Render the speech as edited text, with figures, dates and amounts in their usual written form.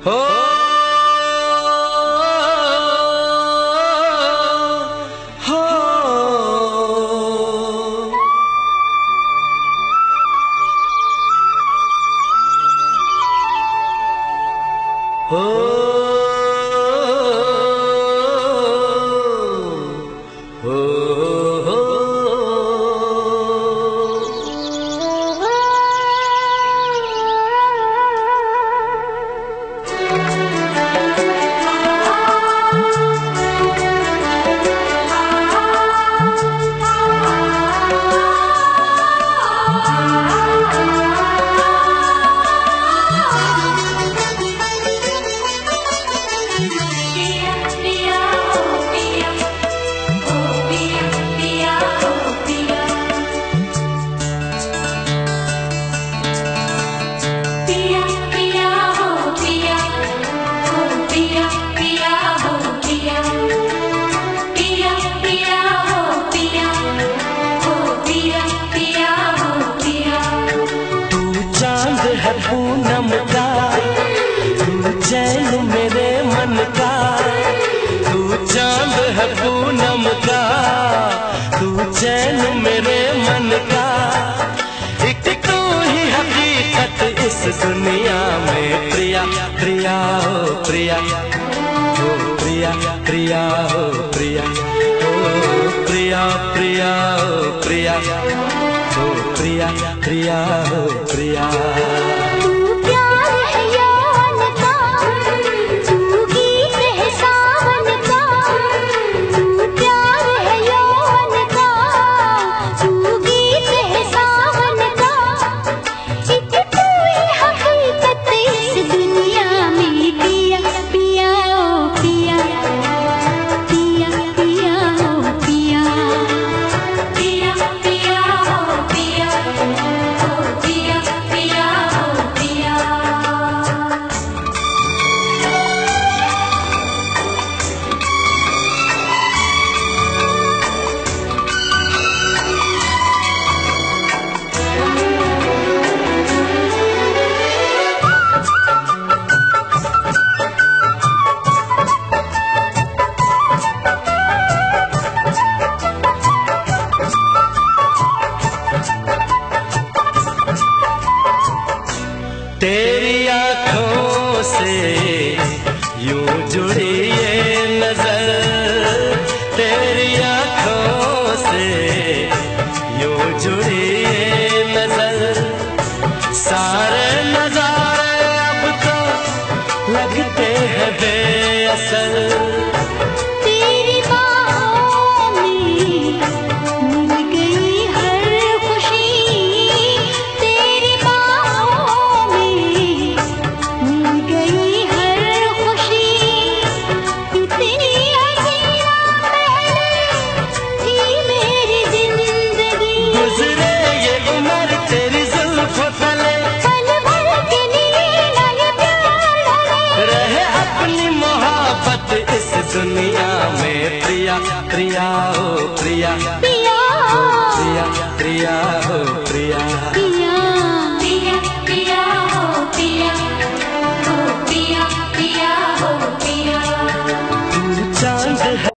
हो हो हो पूनम का तू चैन मेरे मन का, तू चांद है पूनम का, तू चैन मेरे मन का। एक तू ही हकीकत इस दुनिया में, प्रिया प्रिया हो प्रिया, हो प्रिया प्रिया हो प्रिया, हो प्रिया प्रिया हो प्रिया, हो प्रिया प्रिया हो प्रिया। तेरी आँखों से यूं जुड़ी ये नजर, तेरी आँखों से यूं जुड़ी ये नजर। सारे नजारे अब तो लगते हैं बेअसर। दुनिया में प्रिया प्रिया हो प्रिया, प्रिया प्रिया हो प्रिया।